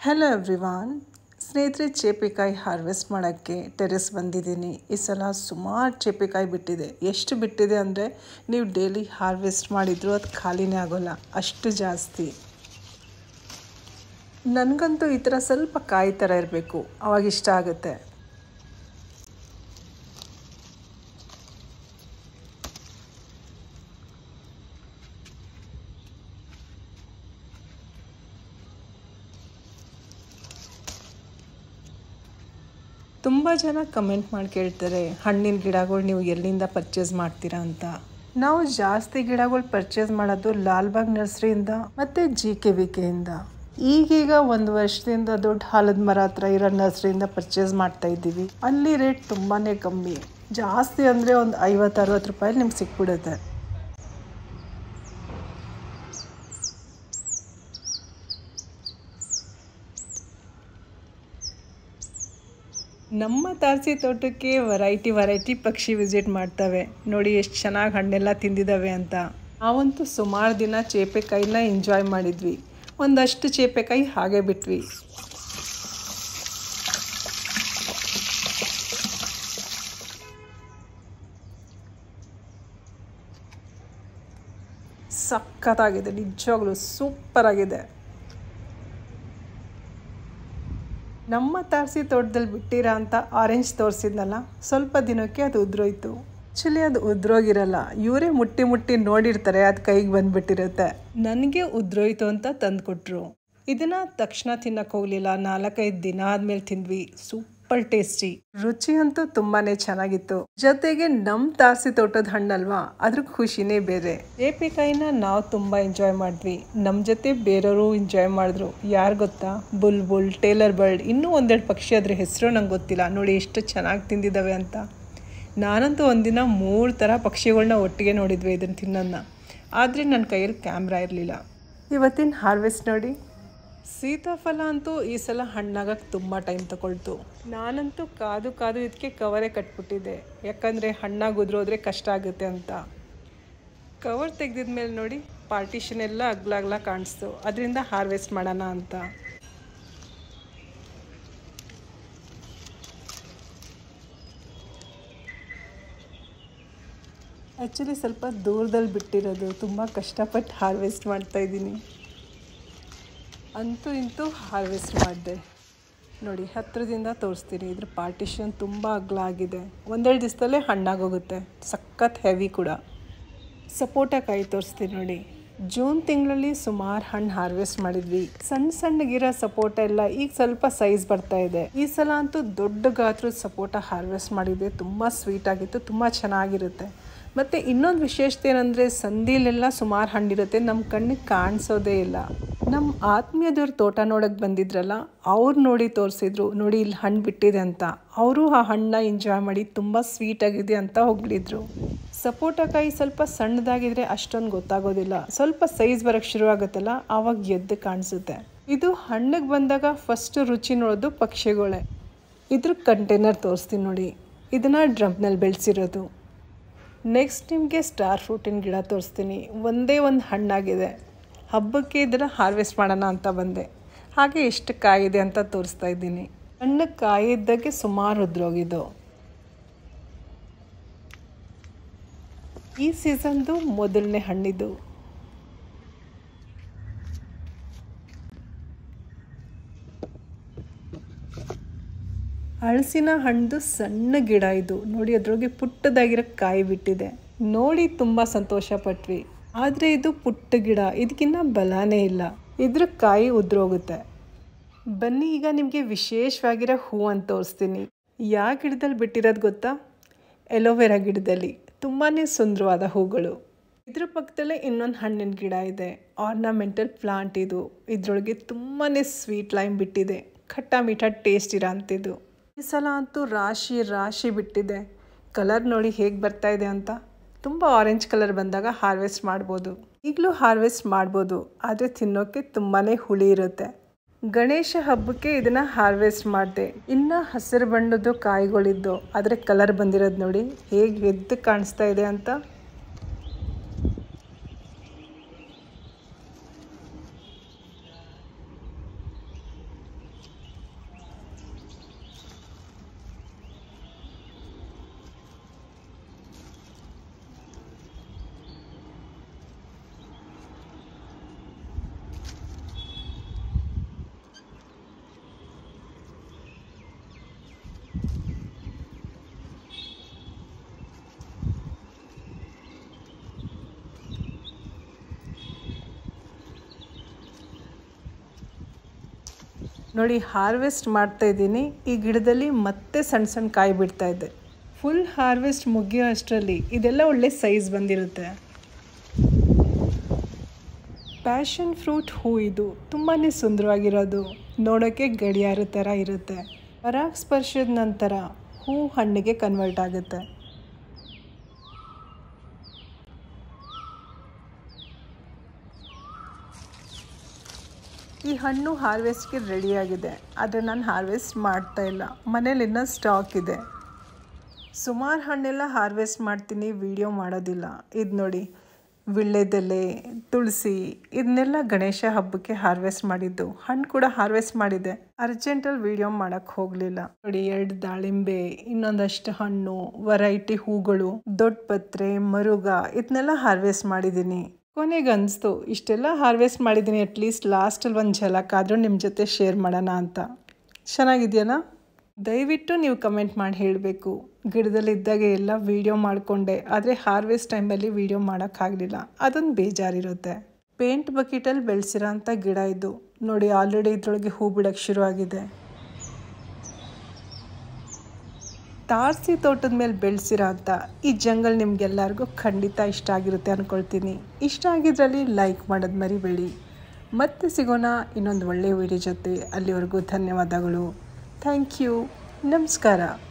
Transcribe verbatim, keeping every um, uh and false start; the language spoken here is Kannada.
ಹಲೋ ಎವ್ರಿವಾನ್, ಸ್ನೇಹಿತರೆ, ಚೇಪೆಕಾಯಿ ಹಾರ್ವೆಸ್ಟ್ ಮಾಡೋಕ್ಕೆ ಟೆರೆಸ್ ಬಂದಿದ್ದೀನಿ. ಈ ಸಲ ಸುಮಾರು ಚೇಪೆಕಾಯಿ ಬಿಟ್ಟಿದೆ. ಎಷ್ಟು ಬಿಟ್ಟಿದೆ ಅಂದರೆ ನೀವು ಡೈಲಿ ಹಾರ್ವೆಸ್ಟ್ ಮಾಡಿದರೂ ಅದು ಖಾಲಿನೇ ಆಗೋಲ್ಲ, ಅಷ್ಟು ಜಾಸ್ತಿ. ನನಗಂತೂ ಈ ಥರ ಸ್ವಲ್ಪ ಕಾಯಿ ಥರ ಇರಬೇಕು, ಆವಾಗ ಇಷ್ಟ ಆಗುತ್ತೆ. ತುಂಬ ಜನ ಕಮೆಂಟ್ ಮಾಡಿ ಕೇಳ್ತಾರೆ, ಹಣ್ಣಿನ ಗಿಡಗಳು ನೀವು ಎಲ್ಲಿಂದ ಪರ್ಚೇಸ್ ಮಾಡ್ತೀರಾ ಅಂತ. ನಾವು ಜಾಸ್ತಿ ಗಿಡಗಳು ಪರ್ಚೇಸ್ ಮಾಡೋದು ಲಾಲ್ಬಾಗ್ ನರ್ಸರಿಯಿಂದ ಮತ್ತು ಜಿ ಕೆ ವಿ ಕೆಯಿಂದ. ಈಗೀಗ ಒಂದು ವರ್ಷದಿಂದ ದೊಡ್ಡ ಹಾಲದ ಮರ ಹತ್ರ ಇರೋ ನರ್ಸರಿಯಿಂದ ಪರ್ಚೇಸ್ ಮಾಡ್ತಾ ಇದ್ದೀವಿ. ಅಲ್ಲಿ ರೇಟ್ ತುಂಬಾ ಕಮ್ಮಿ, ಜಾಸ್ತಿ ಅಂದರೆ ಒಂದು ಐವತ್ತು ಅರವತ್ತು ರೂಪಾಯಿ ನಿಮ್ಗೆ ಸಿಕ್ಬಿಡುತ್ತೆ. ನಮ್ಮ ತಾರಸಿ ತೋಟಕ್ಕೆ ವೆರೈಟಿ ವೆರೈಟಿ ಪಕ್ಷಿ ವಿಸಿಟ್ ಮಾಡ್ತವೆ. ನೋಡಿ ಎಷ್ಟು ಚೆನ್ನಾಗಿ ಹಣ್ಣೆಲ್ಲ ತಿಂದಿದ್ದಾವೆ ಅಂತ. ನಾವಂತೂ ಸುಮಾರು ದಿನ ಚೇಪೆಕಾಯಿನ ಎಂಜಾಯ್ ಮಾಡಿದ್ವಿ. ಒಂದಷ್ಟು ಚೇಪೆಕಾಯಿ ಹಾಗೆ ಬಿಟ್ವಿ. ಸಖತ್ತಾಗಿದೆ, ನಿಜವಾಗ್ಲೂ ಸೂಪರ್ ಆಗಿದೆ. ನಮ್ಮ ತಾರಸಿ ತೋಟದಲ್ಲಿ ಬಿಟ್ಟಿರೋ ಅಂತ ಆರೆಂಜ್ ತೋರಿಸಿದ್ನಲ್ಲ, ಸ್ವಲ್ಪ ದಿನಕ್ಕೆ ಅದು ಉದ್ರೋಯ್ತು. ಆ್ಯಕ್ಚುಲಿ ಅದು ಉದ್ರೋಗಿರಲ್ಲ, ಇವರೇ ಮುಟ್ಟಿ ಮುಟ್ಟಿ ನೋಡಿರ್ತಾರೆ, ಅದು ಕೈಗೆ ಬಂದುಬಿಟ್ಟಿರುತ್ತೆ. ನನಗೆ ಉದ್ರೋಯ್ತು ಅಂತ ತಂದು ಕೊಟ್ಟರು. ಇದನ್ನು ತಕ್ಷಣ ತಿನ್ನಕ್ಕೆ ಹೋಗಲಿಲ್ಲ, ನಾಲ್ಕೈದು ದಿನ ಆದಮೇಲೆ ತಿಂದ್ವಿ. ಸೂಪರ್ ಟೇಸ್ಟಿ, ರುಚಿ ಅಂತೂ ತುಂಬಾ ಚೆನ್ನಾಗಿತ್ತು. ಜೊತೆಗೆ ನಮ್ಮ ತಾರಸಿ ತೋಟದ ಹಣ್ಣಲ್ವಾ, ಅದ್ರ ಖುಷಿನೇ ಬೇರೆ. ಚೇಪೆಕಾಯಿನ ನಾವು ತುಂಬ ಎಂಜಾಯ್ ಮಾಡಿದ್ವಿ. ನಮ್ಮ ಜೊತೆ ಬೇರೆಯವರು ಎಂಜಾಯ್ ಮಾಡಿದ್ರು. ಯಾರು ಗೊತ್ತಾ, ಬುಲ್ ಬುಲ್, ಟೇಲರ್ ಬರ್ಡ್, ಇನ್ನೂ ಒಂದೆರಡು ಪಕ್ಷಿ, ಅದ್ರ ಹೆಸರು ನಂಗೆ ಗೊತ್ತಿಲ್ಲ. ನೋಡಿ ಎಷ್ಟು ಚೆನ್ನಾಗಿ ತಿಂದಿದ್ದಾವೆ ಅಂತ. ನಾನಂತೂ ಒಂದಿನ ಮೂರು ಥರ ಪಕ್ಷಿಗಳನ್ನ ಒಟ್ಟಿಗೆ ನೋಡಿದ್ವಿ ಇದನ್ನು ತಿನ್ನೋದನ್ನ. ಆದರೆ ನನ್ನ ಕೈಯಲ್ಲಿ ಕ್ಯಾಮ್ರಾ ಇರಲಿಲ್ಲ. ಇವತ್ತಿನ ಹಾರ್ವೆಸ್ಟ್ ನೋಡಿ. ಸೀತಾಫಲ ಅಂತೂ ಈ ಸಲ ಹಣ್ಣಾಗಕ್ಕೆ ತುಂಬ ಟೈಮ್ ತಗೊಳ್ತು. ನಾನಂತೂ ಕಾದು ಕಾದು ಇದಕ್ಕೆ ಕವರೇ ಕಟ್ಬಿಟ್ಟಿದ್ದೆ, ಯಾಕಂದರೆ ಹಣ್ಣಾಗಿ ಉದುರೋದ್ರೆ ಕಷ್ಟ ಆಗುತ್ತೆ ಅಂತ. ಕವರ್ ತೆಗೆದಿದ್ಮೇಲೆ ನೋಡಿ, ಪಾರ್ಟಿಷನ್ ಎಲ್ಲ ಅಗ್ಲ ಅಗ್ಲ ಕಾಣಿಸ್ತು. ಅದರಿಂದ ಹಾರ್ವೆಸ್ಟ್ ಮಾಡೋಣ ಅಂತ. ಆ್ಯಕ್ಚುಲಿ ಸ್ವಲ್ಪ ದೂರದಲ್ಲಿ ಬಿಟ್ಟಿರೋದು, ತುಂಬ ಕಷ್ಟಪಟ್ಟು ಹಾರ್ವೆಸ್ಟ್ ಮಾಡ್ತಾಯಿದ್ದೀನಿ. ಅಂತೂ ಇಂತೂ ಹಾರ್ವೆಸ್ಟ್ ಮಾಡಿದೆ ನೋಡಿ. ಹತ್ತಿರದಿಂದ ತೋರಿಸ್ತೀನಿ. ಇದ್ರ ಪಾರ್ಟಿಷನ್ ತುಂಬ ಅಗಲ ಆಗಿದೆ. ಒಂದೆರಡು ದಿವಸದಲ್ಲೇ ಹಣ್ಣಾಗೋಗುತ್ತೆ. ಸಖತ್ ಹೆವಿ ಕೂಡ. ಸಪೋಟಕಾಯಿ ತೋರಿಸ್ತೀನಿ ನೋಡಿ. ಜೂನ್ ತಿಂಗಳಲ್ಲಿ ಸುಮಾರು ಹಣ್ಣು ಹಾರ್ವೆಸ್ಟ್ ಮಾಡಿದ್ವಿ. ಸಣ್ಣ ಸಣ್ಣಗಿರೋ ಸಪೋಟ ಎಲ್ಲ ಈಗ ಸ್ವಲ್ಪ ಸೈಜ್ ಬರ್ತಾ ಇದೆ. ಈ ಸಲ ಅಂತೂ ದೊಡ್ಡ ಗಾತ್ರದ ಸಪೋಟ ಹಾರ್ವೆಸ್ಟ್ ಮಾಡಿದ್ದೆ. ತುಂಬ ಸ್ವೀಟ್ ಆಗಿತ್ತು, ತುಂಬ ಚೆನ್ನಾಗಿರುತ್ತೆ. ಮತ್ತು ಇನ್ನೊಂದು ವಿಶೇಷತೆ ಏನಂದರೆ, ಸಂದಿಲೆಲ್ಲ ಸುಮಾರು ಹಣ್ಣಿರುತ್ತೆ, ನಮ್ಮ ಕಣ್ಣಿಗೆ ಕಾಣಿಸೋದೇ ಇಲ್ಲ. ನಮ್ಮ ಆತ್ಮೀಯದವ್ರ ತೋಟ ನೋಡೋಕ್ಕೆ ಬಂದಿದ್ರಲ್ಲ, ಅವ್ರು ನೋಡಿ ತೋರಿಸಿದ್ರು, ನೋಡಿ ಇಲ್ಲಿ ಹಣ್ಣು ಬಿಟ್ಟಿದೆ ಅಂತ. ಅವರು ಆ ಹಣ್ಣನ್ನ ಎಂಜಾಯ್ ಮಾಡಿ ತುಂಬ ಸ್ವೀಟಾಗಿದೆ ಅಂತ ಹೋಗ್ಲಿದ್ರು. ಸಪೋಟಕಾಯಿ ಸ್ವಲ್ಪ ಸಣ್ಣದಾಗಿದ್ರೆ ಅಷ್ಟೊಂದು ಗೊತ್ತಾಗೋದಿಲ್ಲ. ಸ್ವಲ್ಪ ಸೈಜ್ ಬರೋಕ್ಕೆ ಶುರು ಆಗುತ್ತಲ್ಲ, ಆವಾಗ ಎದ್ದು ಕಾಣಿಸುತ್ತೆ. ಇದು ಹಣ್ಣಿಗೆ ಬಂದಾಗ ಫಸ್ಟು ರುಚಿ ನೋಡೋದು ಪಕ್ಷಿಗಳೇ. ಇದ್ರ ಕಂಟೈನರ್ ತೋರಿಸ್ತೀನಿ ನೋಡಿ. ಇದನ್ನು ಡ್ರಮ್ನಲ್ಲಿ ಬೆಳೆಸಿರೋದು. ನೆಕ್ಸ್ಟ್ ನಿಮಗೆ ಸ್ಟಾರ್ ಫ್ರೂಟಿನ ಗಿಡ ತೋರಿಸ್ತೀನಿ. ಒಂದೇ ಒಂದು ಹಣ್ಣಾಗಿದೆ. ಹಬ್ಬಕ್ಕೆ ಇದನ್ನು ಹಾರ್ವೆಸ್ಟ್ ಮಾಡೋಣ ಅಂತ ಬಂದೆ. ಹಾಗೆ ಎಷ್ಟು ಕಾಯಿದೆ ಅಂತ ತೋರಿಸ್ತಾ ಇದ್ದೀನಿ. ಹಣ್ಣು ಕಾಯಿ ಇದ್ದಕ್ಕೆ ಸುಮಾರು ಉದ್ರೋಗಿದ್ದು. ಈ ಸೀಸನ್ದು ಮೊದಲನೇ ಹಣ್ಣಿದು. ಹಲಸಿನ ಹಣ್ಣು ಸಣ್ಣ ಗಿಡ ಇದು ನೋಡಿ. ಅದ್ರೊಳಗೆ ಪುಟ್ಟದಾಗಿರೋ ಕಾಯಿ ಬಿಟ್ಟಿದೆ. ನೋಡಿ ತುಂಬ ಸಂತೋಷ ಪಟ್ವಿ. ಆದರೆ ಇದು ಪುಟ್ಟ ಗಿಡ, ಇದಕ್ಕಿನ್ನ ಬಲನೇ ಇಲ್ಲ. ಇದ್ರ ಕಾಯಿ ಉದ್ರೋಗುತ್ತೆ. ಬನ್ನಿ ಈಗ ನಿಮಗೆ ವಿಶೇಷವಾಗಿರೋ ಹೂವು ಅಂತ ತೋರಿಸ್ತೀನಿ. ಯಾವ ಗಿಡದಲ್ಲಿ ಬಿಟ್ಟಿರೋದು ಗೊತ್ತಾ? ಎಲೋವೆರಾ ಗಿಡದಲ್ಲಿ. ತುಂಬಾ ಸುಂದರವಾದ ಹೂಗಳು. ಇದ್ರ ಪಕ್ಕದಲ್ಲೇ ಇನ್ನೊಂದು ಹಣ್ಣಿನ ಗಿಡ ಇದೆ. ಆರ್ನಮೆಂಟಲ್ ಪ್ಲಾಂಟ್ ಇದು. ಇದರೊಳಗೆ ತುಂಬಾ ಸ್ವೀಟ್ ಲೈಮ್ ಬಿಟ್ಟಿದೆ. ಖಟ್ಟ ಮೀಠ ಟೇಸ್ಟ್ ಇರೋ ಅಂತಿದ್ದು. ಈ ಸಲ ಅಂತೂ ರಾಶಿ ರಾಶಿ ಬಿಟ್ಟಿದೆ. ಕಲರ್ ನೋಡಿ ಹೇಗೆ ಬರ್ತಾ ಇದೆ ಅಂತ. ತುಂಬ ಆರೆಂಜ್ ಕಲರ್ ಬಂದಾಗ ಹಾರ್ವೆಸ್ಟ್ ಮಾಡ್ಬೋದು. ಈಗಲೂ ಹಾರ್ವೆಸ್ಟ್ ಮಾಡ್ಬೋದು, ಆದರೆ ತಿನ್ನೋಕ್ಕೆ ತುಂಬಾ ಹುಳಿ ಇರುತ್ತೆ. ಗಣೇಶ ಹಬ್ಬಕ್ಕೆ ಇದನ್ನು ಹಾರ್ವೆಸ್ಟ್ ಮಾಡಿದೆ. ಇನ್ನು ಹಸಿರು ಬಣ್ಣದ್ದು ಕಾಯಿಗಳಿದ್ದು, ಆದರೆ ಕಲರ್ ಬಂದಿರೋದು ನೋಡಿ ಹೇಗೆ ಎದ್ದು ಕಾಣಿಸ್ತಾ ಇದೆ ಅಂತ. ನೋಡಿ ಹಾರ್ವೆಸ್ಟ್ ಮಾಡ್ತಾ ಇದ್ದೀನಿ. ಈ ಗಿಡದಲ್ಲಿ ಮತ್ತೆ ಸಣ್ಣ ಸಣ್ಣ ಕಾಯಿ ಬಿಡ್ತಾ ಇದೆ. ಫುಲ್ ಹಾರ್ವೆಸ್ಟ್ ಮುಗಿಯೋ ಅಷ್ಟರಲ್ಲಿ ಇದೆಲ್ಲ ಒಳ್ಳೆ ಸೈಜ್ ಬಂದಿರುತ್ತೆ. ಪ್ಯಾಷನ್ ಫ್ರೂಟ್ ಹೂ ಇದು ತುಂಬಾ ಸುಂದರವಾಗಿರೋದು, ನೋಡೋಕ್ಕೆ ಗಡಿಯಾರ ಥರ ಇರುತ್ತೆ. ಪರಾಗಸ್ಪರ್ಶದ ನಂತರ ಹೂ ಹಣ್ಣಿಗೆ ಕನ್ವರ್ಟ್ ಆಗುತ್ತೆ. ಈ ಹಣ್ಣು ಹಾರ್ವೆಸ್ಟ್ಗೆ ರೆಡಿಯಾಗಿದೆ, ಆದರೆ ನಾನು ಹಾರ್ವೆಸ್ಟ್ ಮಾಡ್ತಾ ಇಲ್ಲ, ಮನೇಲಿ ಇನ್ನೂ ಸ್ಟಾಕ್ ಇದೆ. ಸುಮಾರು ಹಣ್ಣೆಲ್ಲ ಹಾರ್ವೆಸ್ಟ್ ಮಾಡ್ತೀನಿ, ವಿಡಿಯೋ ಮಾಡೋದಿಲ್ಲ. ಇದು ನೋಡಿ, ವೀಳ್ಯದೆಲೆ, ತುಳಸಿ, ಇದನ್ನೆಲ್ಲ ಗಣೇಶ ಹಬ್ಬಕ್ಕೆ ಹಾರ್ವೆಸ್ಟ್ ಮಾಡಿದ್ದು. ಹಣ್ಣು ಕೂಡ ಹಾರ್ವೆಸ್ಟ್ ಮಾಡಿದೆ, ಅರ್ಜೆಂಟಲ್ಲಿ ವಿಡಿಯೋ ಮಾಡೋಕ್ಕೆ ಹೋಗಲಿಲ್ಲ. ನೋಡಿ, ಎರಡು ದಾಳಿಂಬೆ, ಇನ್ನೊಂದಷ್ಟು ಹಣ್ಣು, ವೆರೈಟಿ ಹೂಗಳು, ದೊಡ್ಡ ಪತ್ರೆ, ಮರುಗ, ಇದನ್ನೆಲ್ಲ ಹಾರ್ವೆಸ್ಟ್ ಮಾಡಿದ್ದೀನಿ. ಕೊನೆಗೆ ಅನಿಸ್ತು ಇಷ್ಟೆಲ್ಲ ಹಾರ್ವೆಸ್ಟ್ ಮಾಡಿದ್ದೀನಿ, ಅಟ್ಲೀಸ್ಟ್ ಲಾಸ್ಟಲ್ಲಿ ಒಂದು ಝಲಕ್ಕಾದರೂ ನಿಮ್ಮ ಜೊತೆ ಶೇರ್ ಮಾಡೋಣ ಅಂತ. ಚೆನ್ನಾಗಿದೆಯಲ್ಲ? ದಯವಿಟ್ಟು ನೀವು ಕಮೆಂಟ್ ಮಾಡಿ ಹೇಳಬೇಕು. ಗಿಡದಲ್ಲಿದ್ದಾಗೆ ಎಲ್ಲ ವೀಡಿಯೋ ಮಾಡಿಕೊಂಡೆ, ಆದರೆ ಹಾರ್ವೆಸ್ಟ್ ಟೈಮಲ್ಲಿ ವೀಡಿಯೋ ಮಾಡೋಕ್ಕಾಗಲಿಲ್ಲ, ಅದೊಂದು ಬೇಜಾರಿರುತ್ತೆ. ಪೇಂಟ್ ಬಕೆಟಲ್ಲಿ ಬೆಳೆಸಿರೋ ಅಂಥ ಗಿಡ ಇದು ನೋಡಿ, ಆಲ್ರೆಡಿ ಇದರೊಳಗೆ ಹೂ ಬಿಡೋಕ್ಕೆ ಶುರುವಾಗಿದೆ. ತಾರಸಿ ತೋಟದ ಮೇಲೆ ಬೆಳೆಸಿರೋ ಅಂಥ ಈ ಜಂಗಲ್ ನಿಮಗೆಲ್ಲರಿಗೂ ಖಂಡಿತ ಇಷ್ಟ ಆಗಿರುತ್ತೆ ಅಂದ್ಕೊಳ್ತೀನಿ. ಇಷ್ಟ ಆಗಿದ್ರಲ್ಲಿ ಲೈಕ್ ಮಾಡೋದು ಮರಿಬೇಡಿ. ಮತ್ತೆ ಸಿಗೋಣ ಇನ್ನೊಂದು ಒಳ್ಳೆಯ ವಿಡಿಯೋ ಜೊತೆ. ಅಲ್ಲಿವರೆಗೂ ಧನ್ಯವಾದಗಳು. Thank you. ನಮಸ್ಕಾರ.